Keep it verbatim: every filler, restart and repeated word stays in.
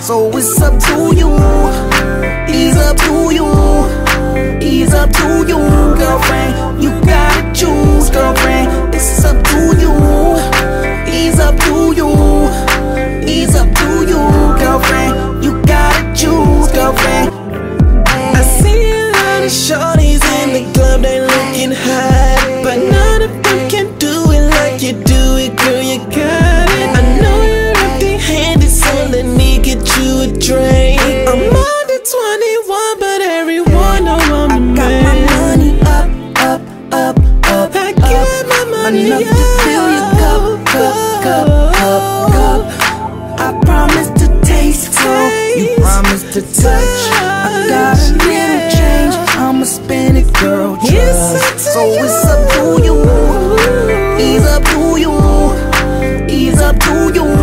So it's up to you. Ease up to you. Ease up to you, girlfriend. You gotta choose, girlfriend. It's up to you. Ease up to you. Ease up to you, girlfriend. You gotta choose, girlfriend. I see a lot of shorties in the club, they looking hot, but none of them can do it like you do it, girl, you got it. I know you're empty-handed, so let me get you a drink. I'm under twenty-one, but everyone know I'm the man. I got my money up, up, up, up, I got my money enough up. To fill your cup, cup, cup, cup, cup. I promise to taste, so you promise to touch. I got a little change, I'ma spend it, girl, trust. So it's up to you. Ease up to you. Ease up to you.